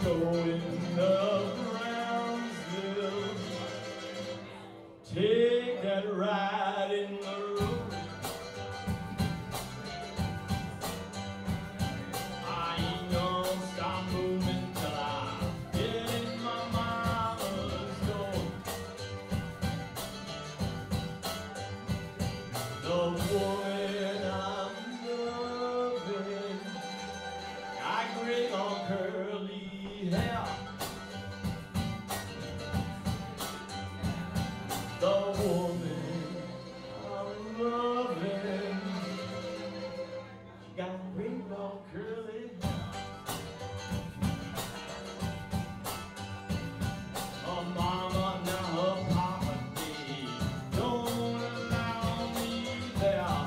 going to Brownsville. Take that ride in the road. I ain't gonna stop moving till I get in my mama's door. The woman I'm loving got great long curly hair. The woman I'm loving, she got great long curly hair. Her mama now her papa did don't allow me there.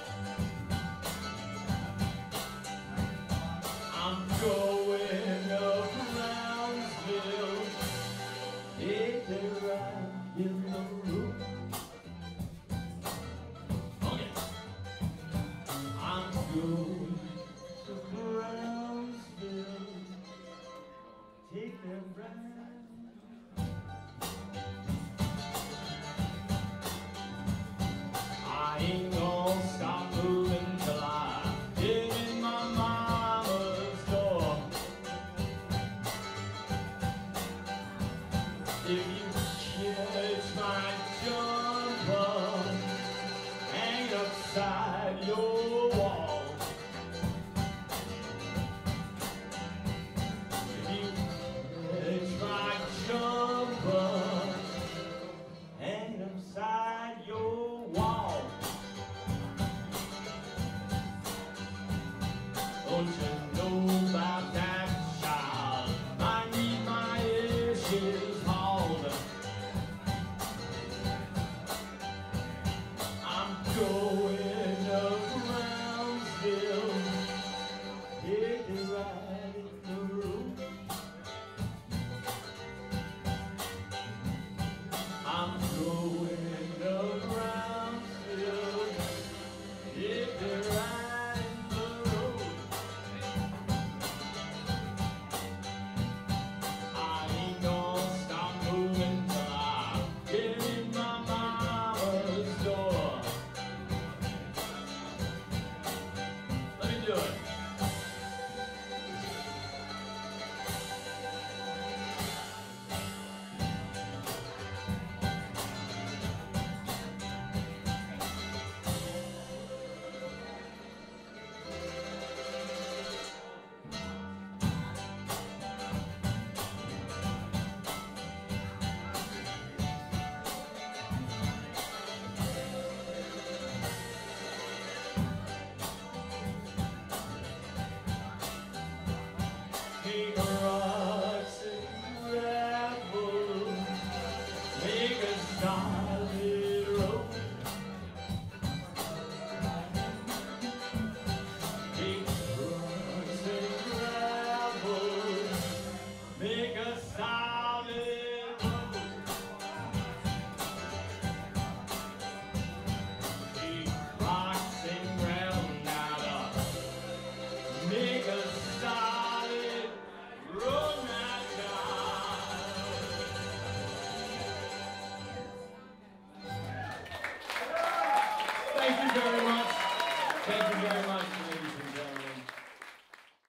I'm going to Brownsville, take a ride in the road. Okay. I'm going to Brownsville, take a ride. I ain't gonna stop moving till I get in my mama's door. If you catch my jumper, hang upside your wall. If you catch my jumper, hang upside your wall. Don't you